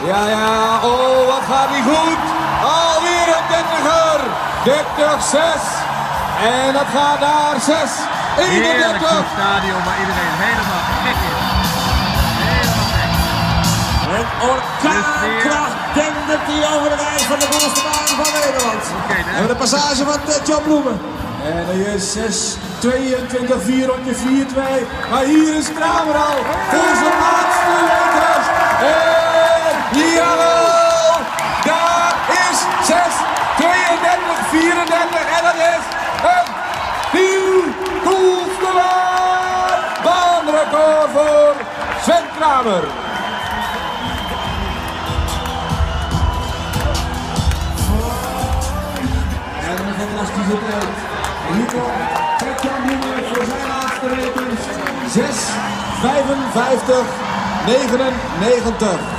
Ja, oh, wat gaat niet goed. Alweer een 30er. 30-6. En dat gaat naar 6. 31. Heerlijk zo'n stadion waar iedereen helemaal gek is. Helemaal gek. Een orkaankracht dendert die over de ijs van de bovenste baan van Nederland. Okay, en de passage van John Bloemen. En hij is 6:22, rondje 4-2. Maar hier is Kramer al voor zijn laatste meters. En jawel, daar is 6:32-34. En dat is een nieuw baanrecord voor Sven Kramer. En een fantastische tijd. Hier komt Gert-Jan Bloemen voor zijn laatste meters. 6:55-99.